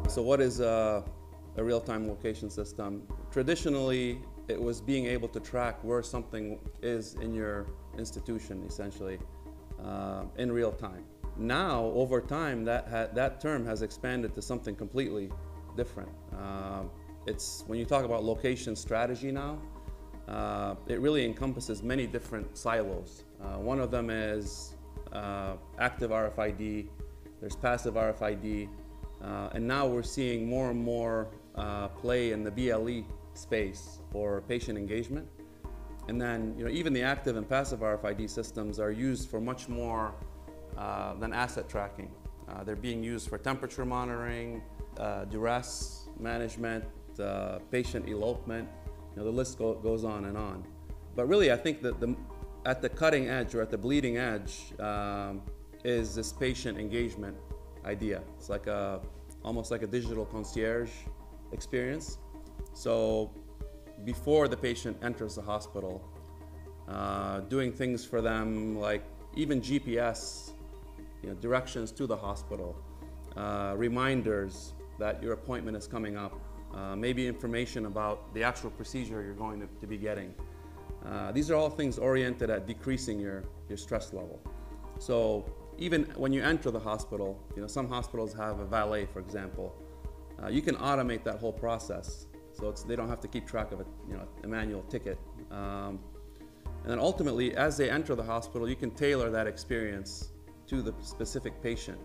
So what is a real-time location system? Traditionally, it was being able to track where something is in your institution, essentially, in real time. Now, over time, that term has expanded to something completely different. It's when you talk about location strategy now, it really encompasses many different silos. One of them is active RFID, there's passive RFID, and now we're seeing more and more play in the BLE space for patient engagement. And then, even the active and passive RFID systems are used for much more than asset tracking. They're being used for temperature monitoring, duress management, patient elopement. The list goes on and on. But really, I think that at the cutting edge or at the bleeding edge is this patient engagement idea. It's like almost like a digital concierge experience. So before the patient enters the hospital, doing things for them like even GPS, directions to the hospital, reminders that your appointment is coming up, maybe information about the actual procedure you're going to be getting. These are all things oriented at decreasing your stress level. So even when you enter the hospital, some hospitals have a valet, for example. You can automate that whole process, so they don't have to keep track of a manual ticket. And then ultimately, as they enter the hospital, you can tailor that experience to the specific patient.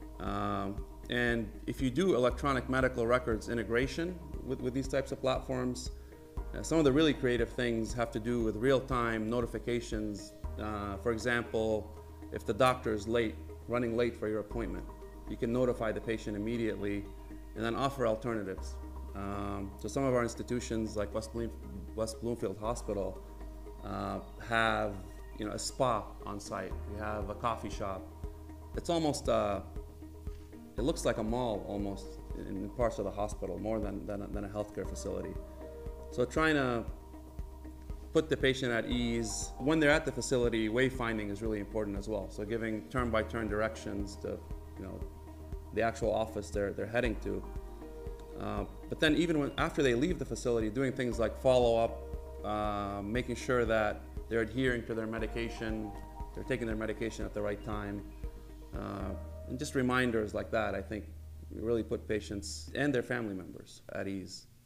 And if you do electronic medical records integration with these types of platforms, some of the really creative things have to do with real-time notifications. For example, if the doctor is running late for your appointment, you can notify the patient immediately and then offer alternatives. So some of our institutions, like West Bloomfield Hospital, have a spa on site. We have a coffee shop. It's almost it looks like a mall almost in parts of the hospital, more than a healthcare facility. So trying to put the patient at ease. When they're at the facility, wayfinding is really important as well. So giving turn-by-turn directions to the actual office they're heading to. But then even after they leave the facility, doing things like follow-up, making sure that they're adhering to their medication, they're taking their medication at the right time, and just reminders like that, I think, really put patients and their family members at ease.